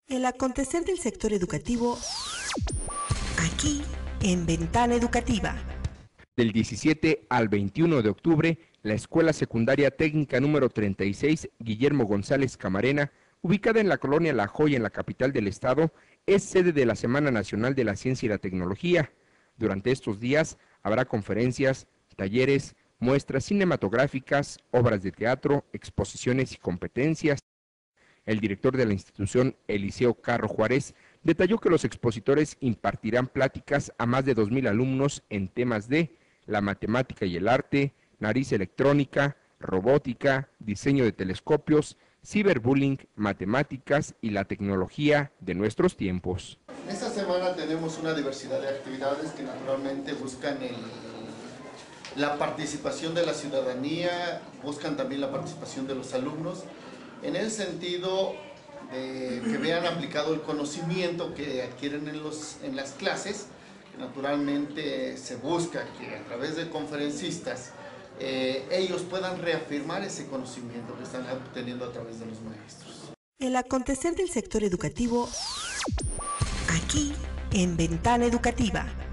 El acontecer del sector educativo aquí en Ventana Educativa. Del 17 al 21 de octubre, la Escuela Secundaria Técnica número 36, Guillermo González Camarena, ubicada en la colonia La Joya, en la capital del estado, es sede de la Semana Nacional de la Ciencia y la Tecnología. Durante estos días habrá conferencias, talleres, muestras cinematográficas, obras de teatro, exposiciones y competencias. El director de la institución, Eliseo Carro Juárez, detalló que los expositores impartirán pláticas a más de 2,000 alumnos en temas de la matemática y el arte, nariz electrónica, robótica, diseño de telescopios, ciberbullying, matemáticas y la tecnología de nuestros tiempos. Esta semana tenemos una diversidad de actividades que naturalmente buscan la participación de la ciudadanía, buscan también la participación de los alumnos, en el sentido de que vean aplicado el conocimiento que adquieren en las clases. Naturalmente se busca que a través de conferencistas ellos puedan reafirmar ese conocimiento que están obteniendo a través de los maestros. El acontecer del sector educativo aquí en Ventana Educativa.